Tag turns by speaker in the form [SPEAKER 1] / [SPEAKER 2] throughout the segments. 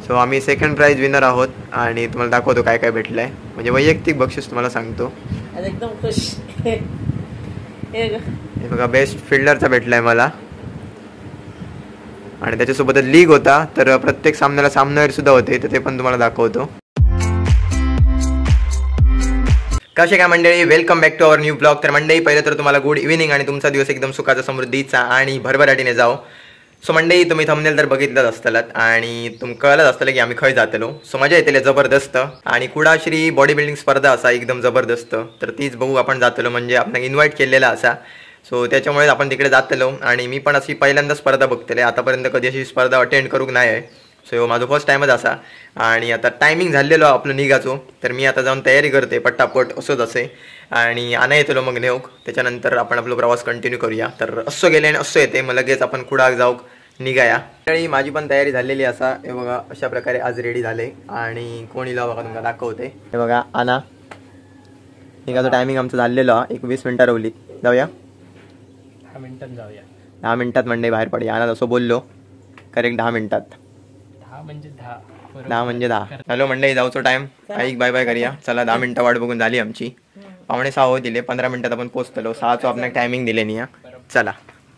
[SPEAKER 1] So आम्ही second price winner आहोत आणि तुम्हाला दाखवतो काय काय भेटलं आहे. म्हणजे वैयक्तिक बक्षीस तुम्हाला सांगतो.
[SPEAKER 2] एकदम खुश.
[SPEAKER 1] हे बघा बेस्ट फिल्डरचा भेटला आहे मला आणि त्याच्यासोबतच लीग होता. तर प्रत्येक सामन्याला सामनावीर सुद्धा होते तर ते पण तुम्हाला दाखवतो. कसे काय मंडळी, welcome back to our new blog. तर मंडळी पहिलं तर तुम्हाला गुड इव्हिनिंग आणि तुमचा दिवस एकदम सुखाचा समृद्धीचा आणि भरभराटीने जाओ. सो मंडळी तुम्ही थंबनेल तर बघितलंच असतालात आणि कळलंच असतं की आम्ही खंय जातलो. सो मजा येतले जबरदस्त आणि कुडाश्री बॉडी बिल्डिंग स्पर्धा असा एकदम जबरदस्त. तर तीच बघू आपण जातलो, म्हणजे आपण इन्व्हाइट केलेला असा. सो त्याच्यामुळे आपण तिकडे जातलो आणि मी पण अशी पहिल्यांदा स्पर्धा बघतले. आतापर्यंत कधी अशी स्पर्धा अटेंड करूक नाही आहे. सो माझं फर्स्ट टाईमच असा आणि आता टायमिंग झालेलो आपलं निघाचो. तर मी आता जाऊन तयारी करते पट्टापट असंच असे आणि आणा येतलो मग नेऊक. त्याच्यानंतर आपण आपला प्रवास कंटिन्यू करूया. तर असं गेले आणि असं येते मग लगेच आपण कुडाक जाऊक निघाया. तरी माझी पण तयारी झालेली असा. हे बघा अशा प्रकारे आज रेडी झाले आणि कोण इला बघा तुम्हाला दाखवते. हे बघा आणा निघाचं टायमिंग आमचं झालेलं 20 मिनिटं रवली. जाऊया
[SPEAKER 2] 10 मिनिटात जाऊया.
[SPEAKER 1] 10 मिनिटात मंडई बाहेर पडूया. आणा जसं बोललो करेक्ट 10 मिनिटात.
[SPEAKER 2] 10 म्हणजे 10.
[SPEAKER 1] 10 म्हणजे 10. हॅलो मंडई जाऊचो टाइम. ऐक बाय बाय करूया. चला 10 मिनिटं वाट बघून झाली आमची. 5:45 हो दिले. 15 मिनिटात आपण पोहोचतलो. 6चं आपण टायमिंग दिले नाही. चला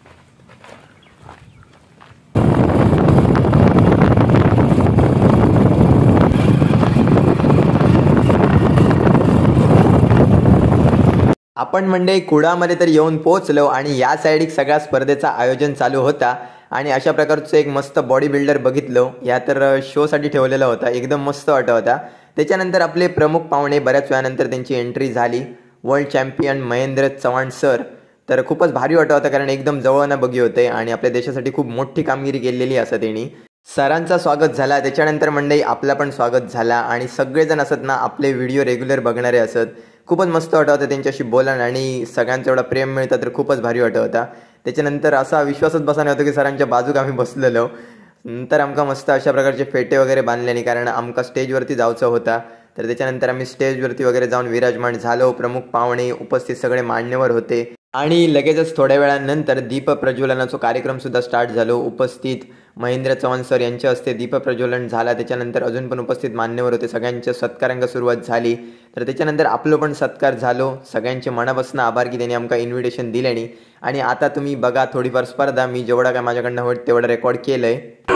[SPEAKER 1] आपण मंडई कुडामध्ये तर येऊन पोहोचलो आणि या साईड सगळ्या स्पर्धेचा आयोजन चालू होता आणि अशा प्रकारचं एक मस्त बॉडी बिल्डर बघितलो. या तर शोसाठी ठेवलेला होता. एकदम मस्त वाटत होता. त्याच्यानंतर आपले प्रमुख पाहुणे बऱ्याच वेळानंतर त्यांची एंट्री झाली. World champion Mahendra Chavan sir. तर खूपच भारी वाटत होता कारण एकदम जवळनं बघी होते आणि आपल्या देशासाठी खूप मोठी कामगिरी केलेली असं त्यांनी. सरांचा स्वागत झाला. त्याच्यानंतर मंडई आपला पण स्वागत झाला आणि सगळेजण असत ना आपले व्हिडिओ रेग्युलर बघणारे असत. खूपच मस्त वाटत होतं त्यांच्याशी बोलणं आणि सगळ्यांचं एवढा प्रेम मिळतं तर खूपच भारी वाटत होता. त्याच्यानंतर असा विश्वासच बसणार होतो की सरांच्या बाजूक आम्ही बसलेलो. नंतर आमका मस्त अशा प्रकारचे फेटे वगैरे बांधले कारण आमका स्टेजवरती जायचं होता. तर त्याच्यानंतर आम्ही स्टेजवरती वगैरे जाऊन विराजमान झालो. प्रमुख पाहुणे उपस्थित सगळे मान्यवर होते आणि लगेचच थोड्या वेळानंतर दीप प्रज्वलनाचा कार्यक्रम सुद्धा स्टार्ट झालो. उपस्थित महेंद्र चव्हाण सर यांच्या हस्ते दीप प्रज्वलन झाला. त्याच्यानंतर अजून पण उपस्थित मान्यवर होते. सगळ्यांच्या सत्कारांना सुरुवात झाली. तर त्याच्यानंतर आपलं पण सत्कार झालो. सगळ्यांचे मनापासून आभार की त्यांनी आमका इन्व्हिटेशन दिल्याने. आणि आता तुम्ही बघा थोडीफार स्पर्धा मी जेवढा काय माझ्याकडनं होईल तेवढं रेकॉर्ड केलंय.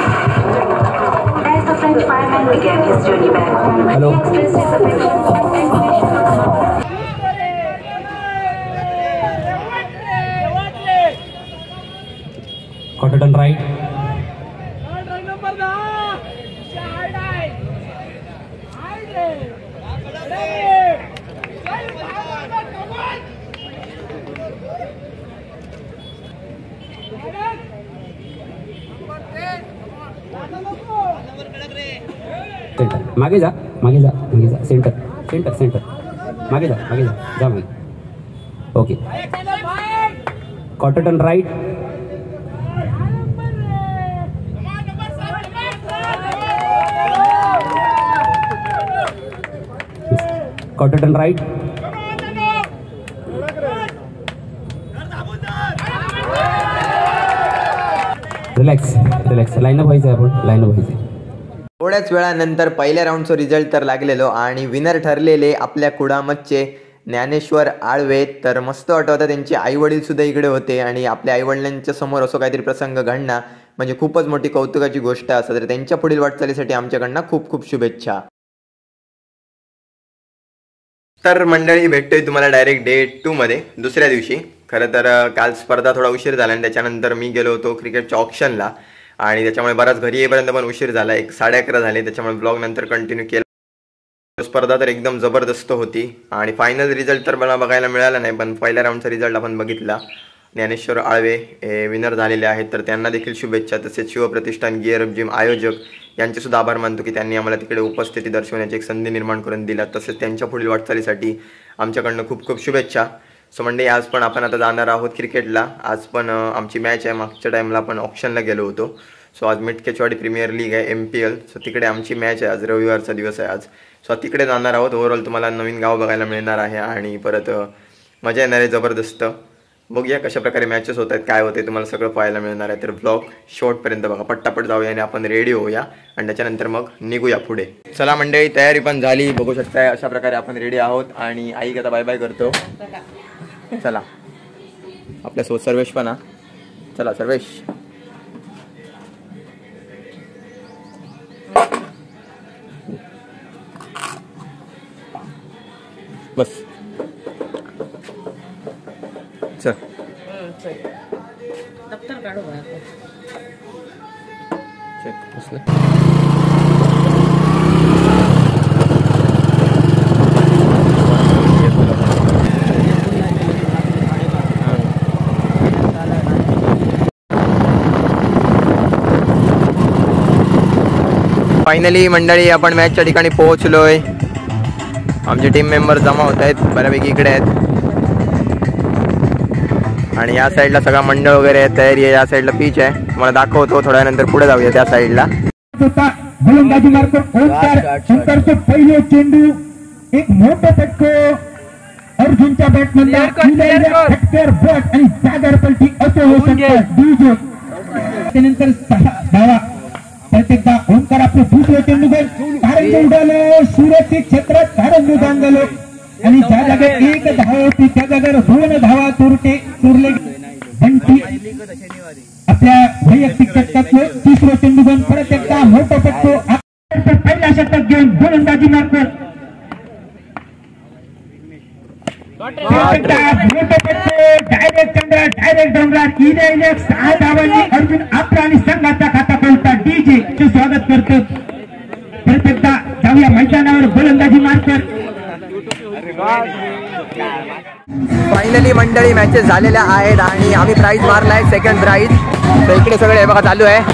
[SPEAKER 1] हॅलो
[SPEAKER 3] कॉटन राईट मागे जा मागे जा मागे जा. सेंटर सेंटर सेंटर मागे जा मागे जा जा मागे. Okay cotton right cotton right relax relax. Lineup व्हायचं आहे. आपण लाईनअप व्हायचं.
[SPEAKER 1] थोड्याच वेळानंतर पहिल्या राऊंडचा रिझल्ट तर लागलेलो आणि विनर ठरलेले आपल्या कुडामतचे ज्ञानेश्वर आळवे. तर मस्त वाटत होता. त्यांचे आईवडील सुद्धा इकडे होते आणि आपल्या आईवडिलांच्या समोर असं काहीतरी प्रसंग घडणं म्हणजे खूपच मोठी कौतुकाची गोष्ट असते. तर त्यांच्या पुढील वाटचालीसाठी आमच्याकडनं खूप खूप शुभेच्छा. तर मंडळी भेटतोय तुम्हाला डायरेक्ट डे 2 मध्ये दुसऱ्या दिवशी. खरं तर काल स्पर्धा थोडा उशीर झाला आणि त्याच्यानंतर मी गेलो होतो क्रिकेटच्या ऑप्शनला आणि त्याच्यामुळे बराच घरी येईपर्यंत पण उशीर झाला. 11:30 झाले. त्याच्यामुळे ब्लॉग नंतर कंटिन्यू केला. स्पर्धा तर एकदम जबरदस्त होती आणि फायनल रिझल्ट तर मला बघायला मिळाला नाही पण पहिल्या राऊंडचा रिझल्ट आपण बघितला. ज्ञानेश्वर आळवे हे विनर झालेले आहेत तर त्यांना देखील शुभेच्छा. तसेच शिवप्रतिष्ठान गिअर अप जिम आयोजक यांचे सुद्धा आभार मानतो की त्यांनी आम्हाला तिकडे उपस्थिती दर्शवण्याची एक संधी निर्माण करून दिला. तसेच त्यांच्या पुढील वाटचालीसाठी आमच्याकडनं खूप खूप शुभेच्छा. सो मंडळी आज पण आपण आता जाणार आहोत क्रिकेटला. आज पण आमची मॅच आहे. मागच्या टाईमला आपण ऑप्शनला गेलो होतो. सो आज मिटकेचवाडी प्रीमियर लीग आहे MPL. सो तिकडे आमची मॅच आहे. आज रविवारचा दिवस आहे आज. सो तिकडे जाणार आहोत. ओव्हरऑल तुम्हाला नवीन गाव बघायला मिळणार आहे आणि परत मजा येणार आहे जबरदस्त. बघूया कशा प्रकारे मॅचेस होत आहेत, काय होते तुम्हाला सगळं पाहायला मिळणार आहे. तर ब्लॉग शेवटपर्यंत बघा, पट्टापट जाऊया आणि आपण रेडी होऊया आणि त्याच्यानंतर मग निघूया पुढे. चला मंडळी, तयारी पण झाली, बघू शकताय अशा प्रकारे आपण रेडी आहोत आणि आई आता बाय बाय करतो. चला आपल्यासोबत सर्वेश पण हा. चला सर्वेश. बस चल.
[SPEAKER 2] दप्तर काढू बाहेर.
[SPEAKER 1] फायनली मंडळी आपण मॅचच्या ठिकाणी पोहोचलोय. आमचे टीम मेंबर जमा होत आहेत, बऱ्यापैकी इकडे आहेत आणि या साईडला सगळा मंडळ वगैरे आहे, तयारी आहे. या साईडला पिच आहे, तुम्हाला दाखवतो थोड्या नंतर. पुढे जाऊया त्या साईडला.
[SPEAKER 4] गोलंदाजी मार्फत ओंकार शंकरचे पहिले चेंडू, एक मोठं फटको अर्जुनच्या बॅटमधला फटकेर बॉट आणि जागर पलटी असं होऊ शकतं. डीजे त्यानंतर 6 धावा प्रत्येकदा. ओंकार आपलं दुसरं चेंडू कारंजे उडालं, सुरक्षित क्षेत्रात कारंजे बांधलं आणि ज्या जागेत 1 धावा होती त्या जागेवर 2 धावा चुरले. बंटी आपल्या वैयक्तिक षटकातलं तिसरं चेंडू घेऊन परत एकदा मोठं फटको पहिल्या षटकात घेऊन गोलंदाजी मार्फत डायरेक्ट चंद्र डायरेक्ट डोंगरात इले 6 धावांनी अर्जुन आपला आणि संघाचा खाता खोलता. डीजे चे स्वागत करतो. परत एकदा जाऊया मैदानावर गोलंदाजी मार्फत.
[SPEAKER 1] फायनली मंडळी मॅचेस झालेल्या आहेत आणि आम्ही प्राइज मारलाय, सेकंड प्राइज. तर इकडे सगळे बघा चालू आहे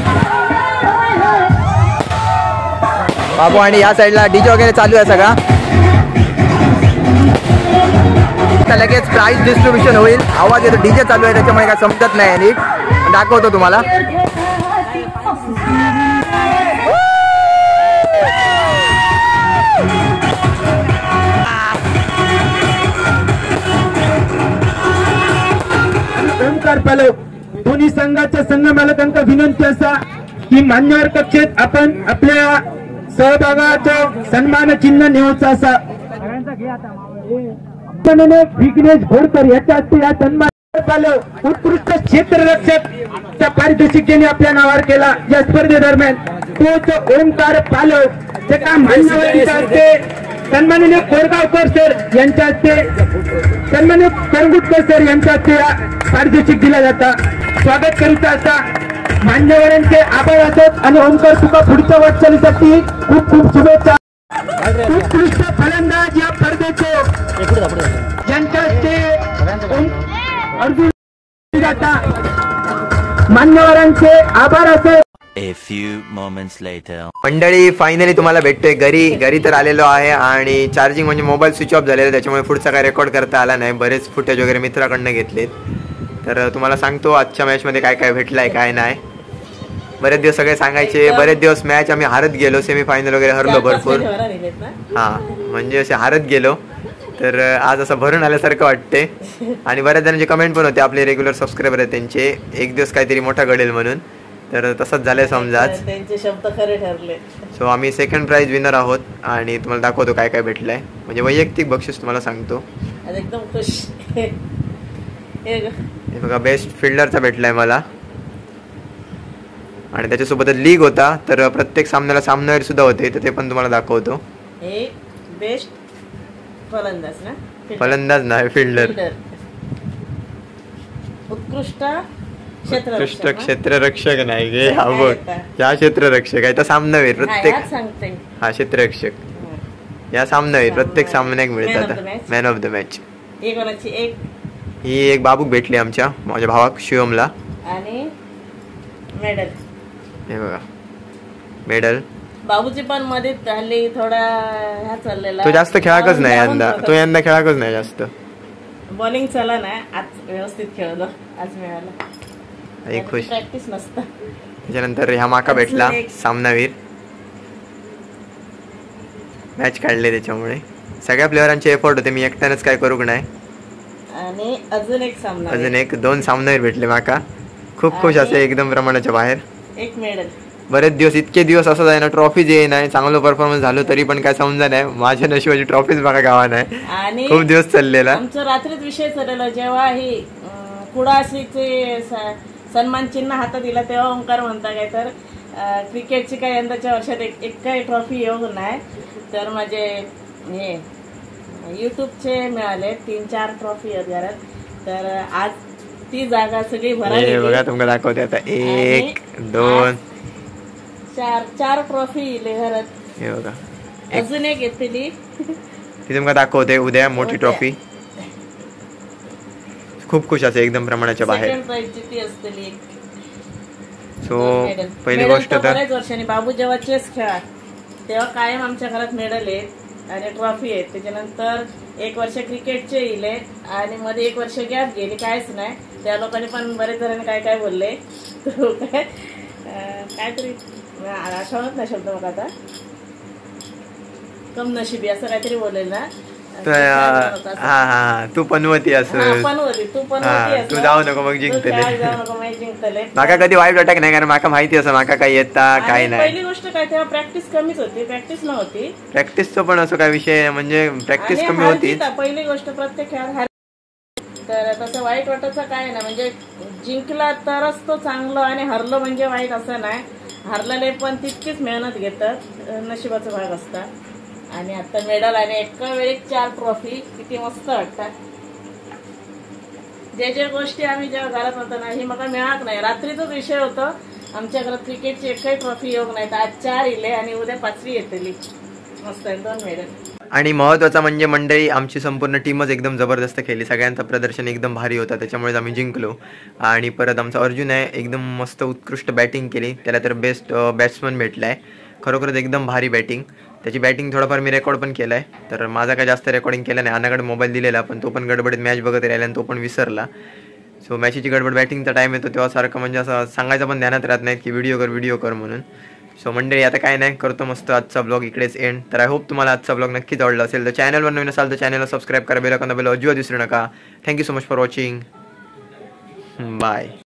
[SPEAKER 1] बाबू आणि या साईडला डीजे वगैरे चालू आहे सगळा. लगेच प्राइज डिस्ट्रीब्युशन होईल. आवाज येतो, डीजे चालू आहे त्याच्यामुळे काय समजत नाही नीट. दाखवतो तुम्हाला.
[SPEAKER 4] ओंकार पालव दोन्ही संघाच्या संघ मालकांना विनंती असा की मान्यवर कक्षेत आपण आपल्या सहभागाचं सन्मान चिन्ह नेऊचा असा. विघ्नेश घोडकर याच्या हस्ते या सन्मान पालव उत्कृष्ट क्षेत्ररक्षक पारितोषिक ज्यांनी आपल्या नावावर केला या स्पर्धेदरम्यान तोच ओंकार पालव. त्या मान्यवरांच्या हस्ते सन्माननीय कोरगावकर सर यांच्या हस्ते, सन्माननीय करंगुटकर सर यांच्या हस्ते पारितोषिक दिला जाता. स्वागत करीत असता मान्यवरांचे आभार असत आणि ओंकार तुका पुढच्या वाटचालीसाठी खूप खूप शुभेच्छा. उत्कृष्ट फलंदाज या स्पर्धेचे यांच्या हस्ते अर्जुन जाता. मान्यवरांचे आभार असत.
[SPEAKER 5] A few moments later.
[SPEAKER 1] मंडळी फायनली तुम्हाला भेटतोय घरी तर आलेलो आहे आणि चार्जिंग म्हणजे मोबाईल स्विच ऑफ झालेला, त्याच्यामुळे पुढचा काय रेकॉर्ड करता आला नाही. बरेच फुटेज वगैरे मित्राकडनं घेतलेत. तर तुम्हाला सांगतो आजच्या मॅचमध्ये काय काय भेटलंय काय नाही. बरेच दिवस सगळे सांगायचे, बरेच दिवस मॅच आम्ही हारत गेलो, सेमीफायनल वगैरे हरलो भरपूर. हां म्हणजे असे हारत गेलो. तर आज असं भरून आल्यासारखं वाटते. आणि बऱ्याच जणांचे कमेंट पण होते, आपले रेग्युलर सबस्क्रायबर आहेत त्यांचे, एक दिवस काहीतरी मोठा घडेल म्हणून. तर तसंच झालंय समजा आज.
[SPEAKER 2] त्यांचे शब्द खरे ठरले.
[SPEAKER 1] सो आम्ही सेकंड प्राइज विनर आहोत आणि तुम्हाला दाखवतो काय काय भेटलंय. म्हणजे वैयक्तिक बक्षीस तुम्हाला सांगतो.
[SPEAKER 2] आज एकदम खुश.
[SPEAKER 1] हे बघा बेस्ट फिल्डरचा भेटलाय मला आणि त्याच्यासोबतच लीग होता. तर प्रत्येक सामन्याला सामनावीर सुद्धा होते, तर ते पण तुम्हाला दाखवतो.
[SPEAKER 2] हे बेस्ट फलंदाज ना,
[SPEAKER 1] फलंदाज नाही फिल्डर.
[SPEAKER 2] उत्कृष्ट
[SPEAKER 1] क्षेत्ररक्षक नाही गे. हा बघ या क्षेत्ररक्षक आहे, तर सामनावीर प्रत्येक. हा क्षेत्ररक्षक या सामनावीर प्रत्येक सामन्यात मिळतात. मॅन ऑफ द मॅच ही एक बाबूक भेटली आमच्या माझ्या भावाक शिवमला.
[SPEAKER 2] आणि मेडल
[SPEAKER 1] हे बघा मेडल.
[SPEAKER 2] बाबूची पण मध्ये हल्ली थोडा ह्या चाललेला.
[SPEAKER 1] तो जास्त खेळाकच नाही यंदा, तो यंदा खेळाकच नाही जास्त.
[SPEAKER 2] बॉलिंग चला नाही आज, व्यवस्थित खेळलो आज मिळाला.
[SPEAKER 1] एक खुश.
[SPEAKER 2] प्रॅक्टिस नसतं.
[SPEAKER 1] त्याच्यानंतर ह्या माका भेटला सामनावीर. मॅच काढले त्याच्यामुळे सगळ्या प्लेयरांचे एफर्ट होते, मी एकट्यानेच काय करूक नाही.
[SPEAKER 2] आणि अजून एक सामना
[SPEAKER 1] अजून एक 2 सामने भेटले माका. खूप खुश असे एकदम प्रमाणाच्या बाहेर.
[SPEAKER 2] एक मेडल.
[SPEAKER 1] बरेच दिवस इतके दिवस असं जाय ना ट्रॉफी जे नाही चांगलं परफॉर्मन्स झालो तरी पण काय समजा नाही. माझ्या नशिबाची ट्रॉफीच बघा गावा नाही.
[SPEAKER 2] आणि
[SPEAKER 1] खूप दिवस चाललेला
[SPEAKER 2] आमचं रात्रीच विषय चाललेला जेव्हा ही कुडाशीचे सन्मान चिन्ह हातात दिला तेव्हा ओंकार म्हणता काय तर क्रिकेटची काय यंदाच्या वर्षात एक काही ट्रॉफी येऊ नाही. तर माझे हे युट्यूबचे मिळाले 3-4 ट्रॉफी आहेत घरात. तर आज ती जागा सगळी भरायला
[SPEAKER 1] बघा तुम्हाला दाखवते आता 1 2
[SPEAKER 2] 4 ट्रॉफी येले घरात.
[SPEAKER 1] हे बघा
[SPEAKER 2] अजून एक येतली
[SPEAKER 1] ती तुम्हाला दाखवते उद्या मोठी ट्रॉफी. खूप खुश असे एकदम प्रमाणाच्या बाहेर.
[SPEAKER 2] सेकंड प्राइजची ती असतली एक.
[SPEAKER 1] सो पहिली गोष्ट तर
[SPEAKER 2] बऱ्याच वर्षांनी बाबू जेव्हा चेस खेळा तेव्हा कायम आमच्या घरात मेडल आहेत आणि ट्रॉफी आहेत. त्याच्यानंतर 1 वर्ष क्रिकेटचे येले आणि मध्ये 1 वर्ष गॅप गेली कायच नाही. त्या लोकांनी पण बरेच जणांनी काय काय बोलले काहीतरी आठवत नाही शब्द मग आता कम नशिबी असं काहीतरी बोलेल ना.
[SPEAKER 1] हा तू पनवती असं तू जाऊ नको मग जिंकतले. माका कधी वाईट वाटत नाही कारण माका माहिती असं माका काय येता काय नाही.
[SPEAKER 2] पहिली गोष्ट काय तेव्हा प्रॅक्टिस कमीच होती. प्रॅक्टिस नव्हती.
[SPEAKER 1] प्रॅक्टिसचं पण असं काय विषय म्हणजे प्रॅक्टिस कमी होती.
[SPEAKER 2] पहिली गोष्ट प्रत्येक खेळात तर तसं वाईट वाटायचं काय नाही. म्हणजे जिंकला तरच तो चांगलं आणि हरलं म्हणजे वाईट असं नाही. हरलेले पण तितकीच मेहनत घेतात. नशिबाचा भाग असतात. आणि आता मेडल आणि एका वेळी 4 ट्रॉफी किती मस्त वाटतात. जे गोष्टी आम्ही जेव्हा घरात होतो ना ही मला मिळाक नाही. रात्रीचाच विषय होतो आमच्या घरात क्रिकेटची एकही ट्रॉफी योग नाही. तर आज 4 इले आणि उद्या 5वी येतली. मस्त आहे 2 मेडल.
[SPEAKER 1] आणि महत्त्वाचं म्हणजे मंडळी आमची संपूर्ण टीमच एकदम जबरदस्त खेळली. सगळ्यांचं प्रदर्शन एकदम भारी होता त्याच्यामुळेच आम्ही जिंकलो. आणि परत आमचा अर्जुन आहे एकदम मस्त उत्कृष्ट बॅटिंग केली. त्याला तर बेस्ट बॅट्समन भेटला आहे. खरोखरच एकदम भारी बॅटिंग. त्याची बॅटिंग थोडंफार मी रेकॉर्ड पण केलं आहे. तर माझा काय जास्त रेकॉर्डिंग केलं नाही. अनाकडे मोबाईल दिलेला पण तो पण गडबडीत मॅच बघत राहिला आणि तो पण विसरला. सो मॅचची गडबड बॅटिंगचा टाईम येतो तेव्हा सारखं म्हणजे असं सांगायचं पण ध्यानात राहत नाही की व्हिडिओ कर म्हणून. सो मंडळी आता काय नाही करतो मस्त आजचा ब्लॉग इकडेच एंड. तर आय होप तुम्हाला आजचा ब्लॉग नक्कीच आवडला असेल. तर चॅनलवर नवीन असाल तर चॅनलला सबस्क्राईब करा. बेल आयकॉन दाबायला अजिबात विसरू नका. Thank you so much for watching. Bye.